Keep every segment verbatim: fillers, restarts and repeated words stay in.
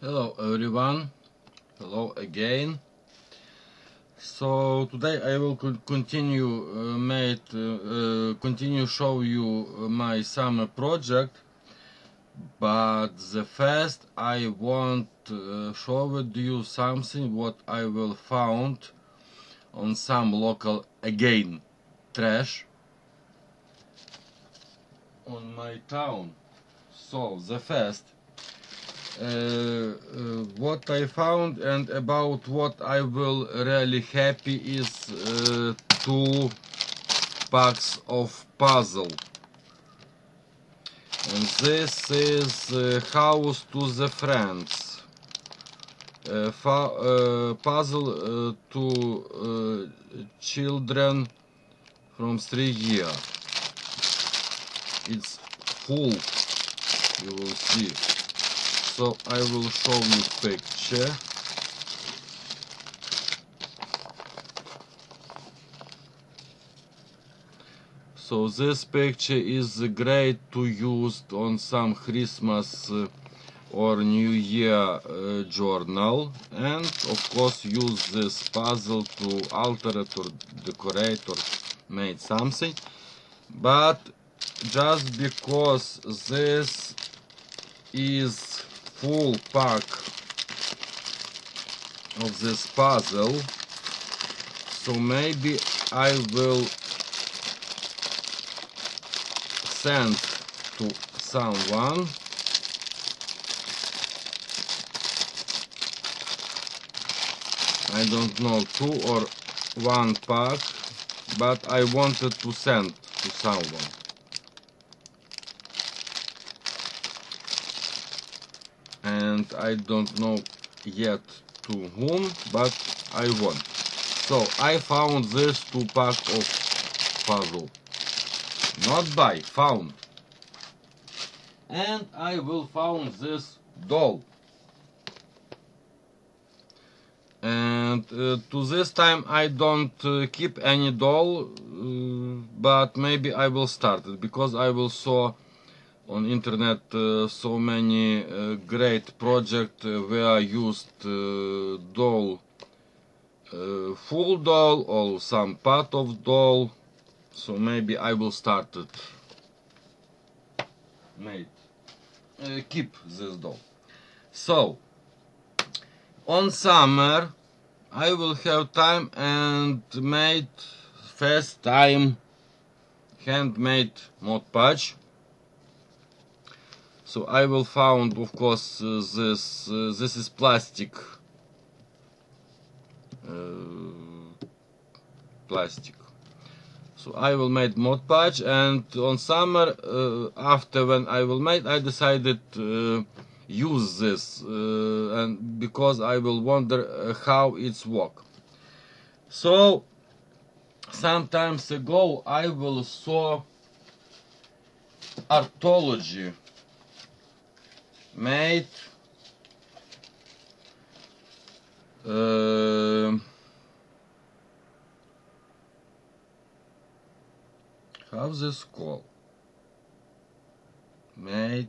Hello everyone, hello again. So today I will co continue uh, made uh, uh, continue show you my summer project, but the first I want uh, show you something what I will found on some local again trash on my town. So the first Uh, uh, what I found and about what I will really happy is uh, two packs of puzzle, and this is uh, House to the Friends uh, uh, puzzle uh, to uh, children from three years. It's full, you will see. So I will show you picture. So this picture is great to use on some Christmas uh, or New Year uh, journal, and of course use this puzzle to alter it or decorate or make something. But just because this is full pack of this puzzle, so maybe I will send to someone I don't know, two or one pack, but I wanted to send to someone. And I don't know yet to whom, but I want. So I found this two pack of puzzle. Not buy, found. And I will found this doll. And uh, to this time I don't uh, keep any doll, uh, but maybe I will start it, because I will saw on internet uh, so many uh, great projects uh, where used uh, doll, uh, full doll or some part of doll. So maybe I will start it. Mate, uh, keep this doll. So on summer I will have time and made first time handmade Mod Podge. So I will found, of course, uh, this uh, this is plastic, uh, plastic. So I will make Mod Podge, and on summer uh, after when I will make, I decided uh, use this, uh, and because I will wonder uh, how it's work. So sometimes ago I will saw artology made uh, how's this called? Made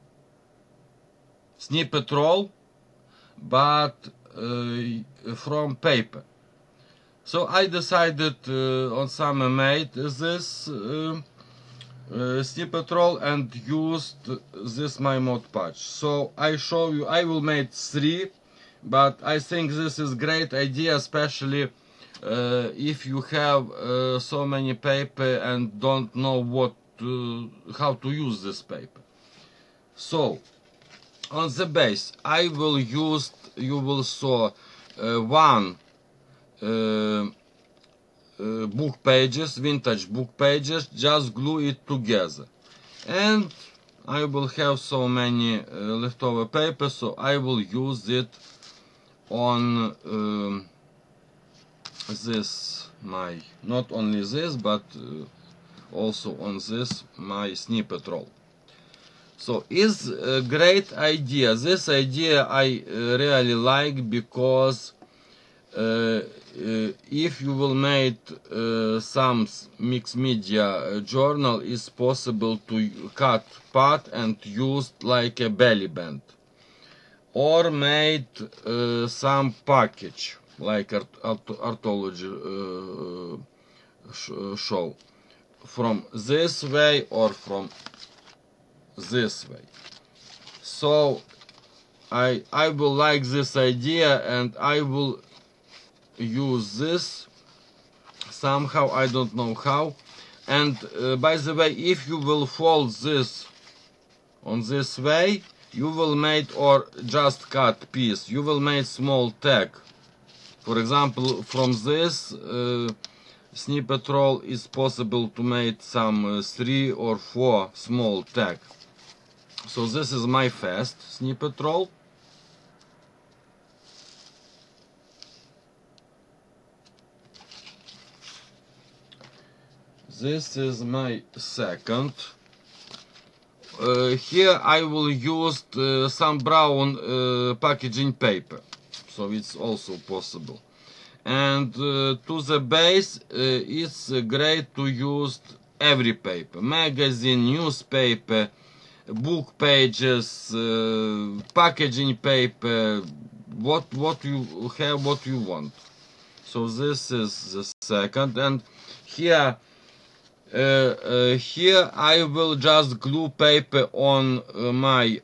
snippet roll, but uh, from paper. So I decided uh, on summer made this uh, Uh, snippet roll and used this my Mod Podge. So I show you, I will make three, but I think this is great idea, especially uh, if you have uh, so many paper and don't know what to, how to use this paper. So on the base I will use, you will saw uh, one uh, Uh, book pages, vintage book pages, just glue it together. And I will have so many uh, leftover paper, so I will use it on um, this my, not only this, but uh, also on this my snippet roll. So it's a great idea. This idea I uh, really like, because Uh, uh, if you will make uh, some mixed media uh, journal, it's possible to cut part and use like a belly band. or made uh, some package like art art artology uh, sh show from this way or from this way. So I I will like this idea and I will use this somehow, I don't know how. And uh, by the way, if you will fold this on this way, you will make, or just cut piece, you will make small tag. For example, from this uh, snippet roll is possible to make some uh, three or four small tag. So this is my first snippet roll. This is my second. Uh, here I will use uh, some brown uh, packaging paper, so it's also possible. And uh, to the base, uh, it's uh, great to use every paper: magazine, newspaper, book pages, uh, packaging paper, what what you have, what you want. So this is the second, and here. Uh, uh, here I will just glue paper on uh, my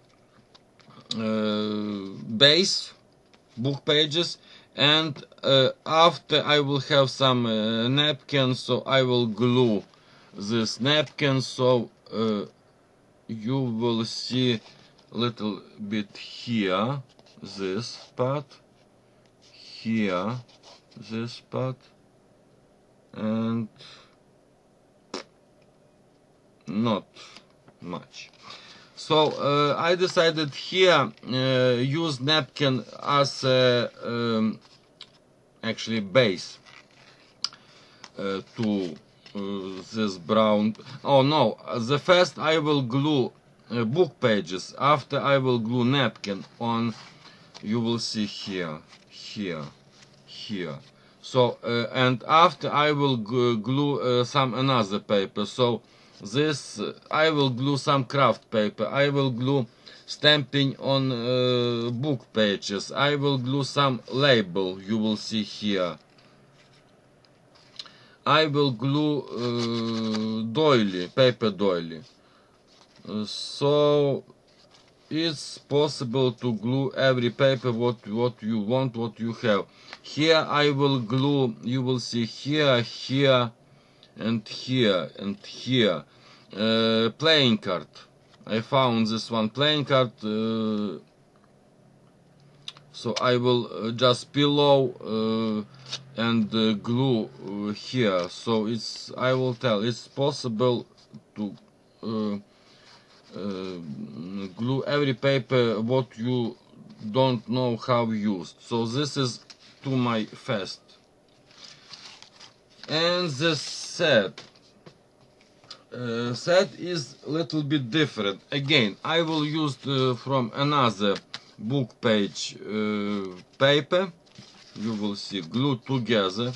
uh, base book pages, and uh, after I will have some uh, napkins, so I will glue this napkin, so uh, you will see a little bit here this part, here this part, and not much. So uh, I decided here uh, use napkin as a um, actually base uh, to uh, this brown. Oh no, the first I will glue uh, book pages, after I will glue napkin on, you will see here, here, here. So uh, and after I will glue uh, some another paper. So this uh, I will glue some craft paper, I will glue stamping on uh, book pages, I will glue some label, you will see here. I will glue uh, doily, paper doily. Uh, so it's possible to glue every paper what what you want, what you have. Here I will glue, you will see here, here, and here and here. Uh, playing card. I found this one playing card, uh, so I will uh, just below uh, and uh, glue uh, here. So it's, I will tell, it's possible to uh, uh, glue every paper what you don't know how used. So this is to my first. And the set uh, set is a little bit different. Again, I will use uh, from another book page uh, paper. You will see glue together.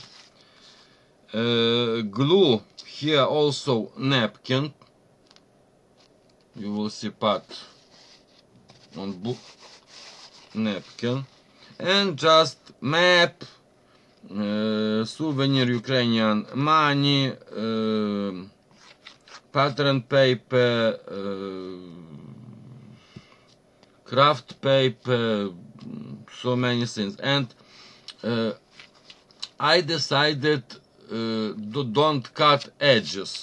Uh, glue here also napkin. You will see part on book napkin, and just map. Uh, souvenir Ukrainian money, uh, pattern paper, uh, craft paper, so many things. And uh, I decided uh, to don't cut edges.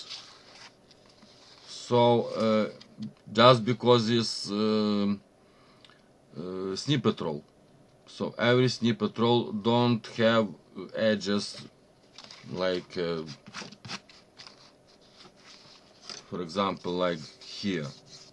So uh, just because it's uh, uh, snippet roll. So every snippet roll don't have edges like uh, for example like here.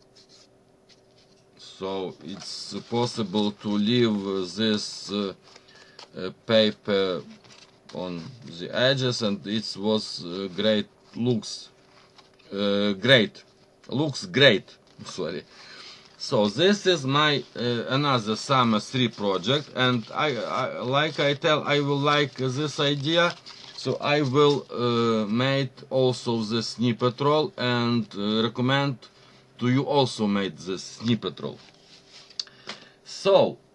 So it's possible to leave this uh, uh, paper on the edges, and it was uh, great looks uh, great looks great sorry. So this is my uh, another summer three project, and I, I like I tell I will like this idea, so I will uh, make also this snippet roll, and uh, recommend to you also make this snippet roll. So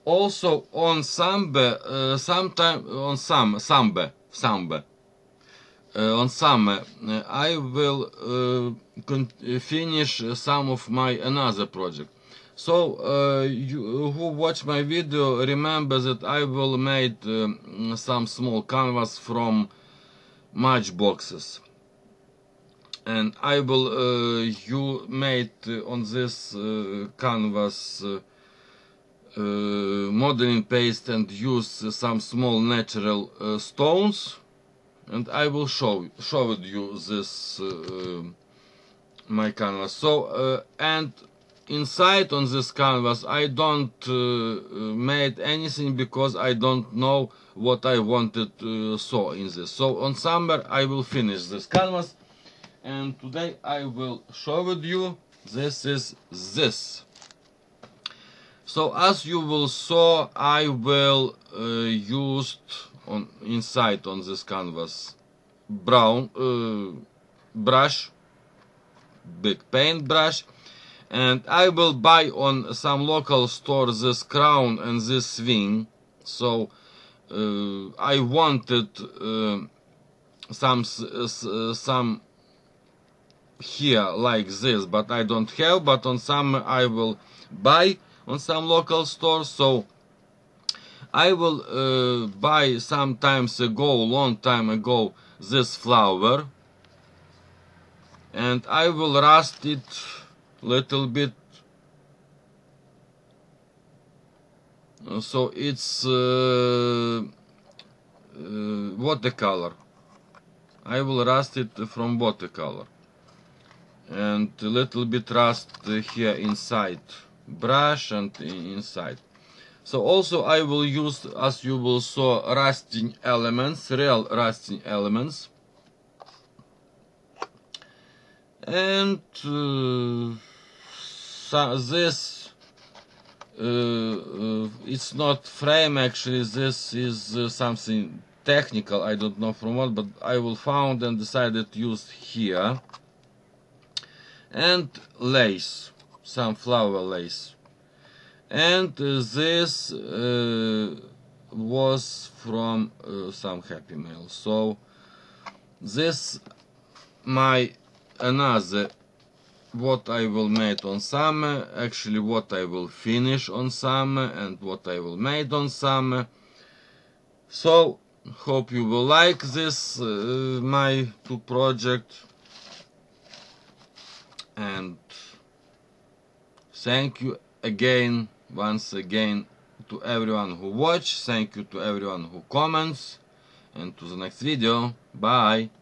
Also on Samba, uh, sometime on some Samba, Samba, uh, on Samba, uh, I will uh, con finish some of my another project. So uh, you who watch my video remember that I will make um, some small canvas from matchboxes, and I will uh, you made on this uh, canvas uh, uh, modeling paste and use some small natural uh, stones, and I will show show you this uh, my canvas. So uh, and inside on this canvas I don't uh, made anything because I don't know what I wanted to uh, saw in this. So on summer I will finish this canvas, and today I will show with you this is this. So as you will saw, I will uh, used on inside on this canvas brown uh, brush, big paint brush, and I will buy on some local store this crown and this swing. So uh, I wanted uh, some uh, some here like this, but I don't have. But on some I will buy on some local store. So I will uh, buy sometimes ago, long time ago, this flower, and I will rust it little bit, so it's uh, uh, watercolor. I will rust it from watercolor, and a little bit rust here inside brush and inside. So also I will use, as you will saw, rusting elements, real rusting elements, and uh, so this uh, uh, it's not frame actually. This is uh, something technical. I don't know from what, but I will found and decided to use here, and lace, some flower lace. And uh, this uh, was from uh, some Happy Mail. So this my another what I will make on summer, actually what I will finish on summer and what I will make on summer. So hope you will like this uh, my two project, and thank you again once again to everyone who watch. Thank you to everyone who comments, and to the next video. Bye.